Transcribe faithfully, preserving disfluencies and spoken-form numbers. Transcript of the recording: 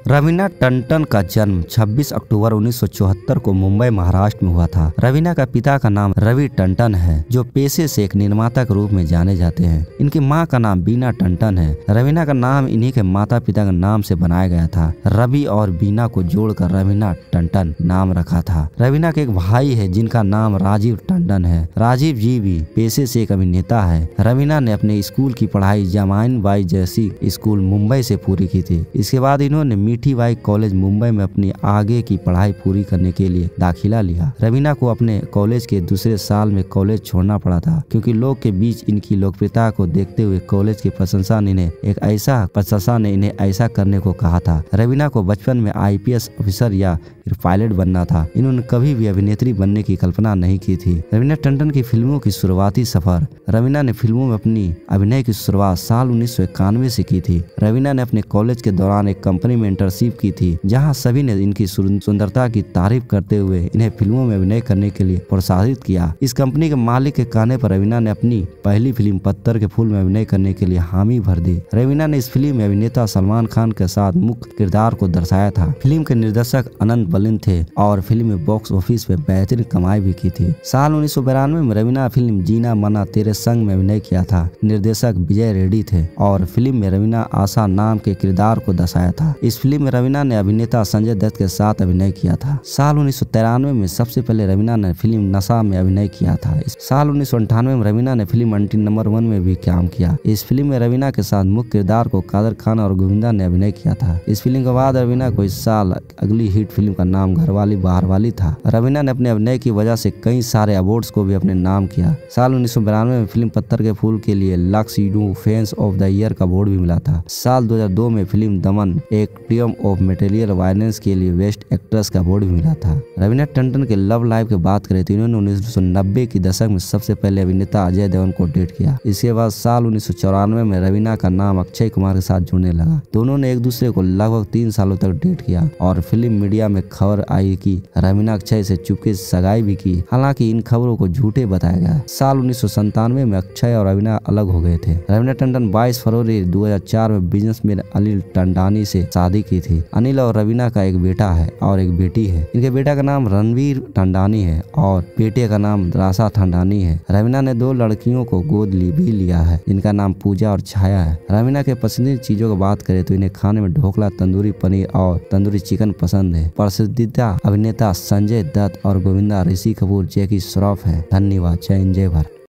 रवीना टंडन का जन्म छब्बीस अक्टूबर उन्नीस सौ चौहत्तर को मुंबई महाराष्ट्र में हुआ था। रवीना का पिता का नाम रवि टंडन है, जो पेशे से एक निर्माता के रूप में जाने जाते हैं। इनकी मां का नाम बीना टंडन है। रवीना का नाम इन्हीं के माता पिता के नाम से बनाया गया था। रवि और बीना को जोड़कर रवीना टंडन नाम रखा था। रवीना के एक भाई है जिनका नाम राजीव टंडन है। राजीव जी भी पेशे से एक अभिनेता है। रवीना ने अपने स्कूल की पढ़ाई जमाइन बाई जैसी स्कूल मुंबई से पूरी की थी। इसके बाद इन्होंने मीठी बाई कॉलेज मुंबई में अपनी आगे की पढ़ाई पूरी करने के लिए दाखिला लिया। रवीना को अपने कॉलेज के दूसरे साल में कॉलेज छोड़ना पड़ा था, क्योंकि लोग के बीच इनकी लोकप्रियता को देखते हुए कॉलेज की प्रशंसा ने इन्हें एक ऐसा प्रशंसा ने इन्हें ऐसा करने को कहा था। रवीना को बचपन में आई पी एस ऑफिसर या पायलट बनना था। इन्होंने कभी भी अभिनेत्री बनने की कल्पना नहीं की थी। रवीना टंडन की फिल्मों की शुरुआती सफर। रवीना ने फिल्मों में अपनी अभिनय की शुरुआत साल उन्नीस सौ इक्यानवे से की थी। रवीना ने अपने कॉलेज के दौरान एक कंपनी में इंटर्नशिप की थी, जहां सभी ने इनकी सुंदरता की तारीफ करते हुए इन्हें फिल्मों में अभिनय करने के लिए प्रोत्साहित किया। इस कंपनी के मालिक के कहने पर रवीना ने अपनी पहली फिल्म पत्थर के फूल में अभिनय करने के लिए हामी भर दी। रवीना ने इस फिल्म में अभिनेता सलमान खान के साथ मुख्य किरदार को दर्शाया था। फिल्म के निर्देशक अनंत बलिन थे और फिल्म में बॉक्स ऑफिस पे बेहतरीन कमाई भी की थी। साल उन्नीस सौ बिरानवे में रवीना फिल्म जीना मना तेरे संग में अभिनय किया था। निर्देशक विजय रेड्डी थे और फिल्म में रवीना आशा नाम के किरदार को दर्शाया था। इस फिल्म में रवीना ने अभिनेता संजय दत्त के साथ अभिनय किया था। साल उन्नीस सौ तिरानवे में सबसे पहले रवीना ने फिल्म नशा में अभिनय किया था। इस साल उन्नीस सौ अंठानवे में रवीना ने फिल्म अंटी नंबर वन में भी काम किया। इस फिल्म में रवीना के साथ मुख्य किरदार को कादर खान और गोविंदा ने अभिनय किया था। इस फिल्म के बाद रवीना को इस साल अगली हिट फिल्म का नाम घरवाली बाहरवाली था। रवीना ने अपने अभिनय की वजह से कई सारे अवार्ड्स को भी अपने नाम किया। साल उन्नीस सौ बिरानवे में फिल्म पत्थर के फूल के लिए लक्स यूडू फैंस ऑफ द ईयर का अवार्ड भी मिला था। साल दो हज़ार दो में फिल्म दमन एक ट्रियम्फ ऑफ मटेरियल वायलेंस के लिए बेस्ट एक्ट्रेस का अवार्ड भी मिला था। रवीना टंडन के लव लाइफ की बात करें तो इन्होंने उन्नीस सौ नब्बे की दशक में सबसे पहले अभिनेता अजय देवगन को डेट किया। इसके बाद साल उन्नीस सौ चौरानवे में रवीना का नाम अक्षय कुमार के साथ जुड़ने लगा। दोनों ने एक दूसरे को लगभग तीन सालों तक डेट किया और फिल्म मीडिया में खबर आई कि रवीना अक्षय से चुपके से सगाई भी की। हालांकि इन खबरों को झूठे बताया गया। साल उन्नीस सौ संतानवे में अक्षय और रवीना अलग हो गए थे। रवीना टंडन बाईस फरवरी दो हज़ार चार में बिजनेसमैन अनिल टंडानी से शादी की थी। अनिल और रवीना का एक बेटा है और एक बेटी है। इनके बेटा का नाम रणवीर टंडानी है और बेटे का नाम राशा टंडानी है। रवीना ने दो लड़कियों को गोद ली भी लिया है, जिनका नाम पूजा और छाया है। रवीना के पसंदीदा चीजों की बात करें तो इन्हें खाने में ढोकला, तंदूरी पनीर और तंदूरी चिकन पसंद है। पसंदीदा अभिनेता संजय दत्त और गोविंदा ऋषि कपूर जैकी श्रॉफ है। धन्यवाद। जय हिंद, जय भारत।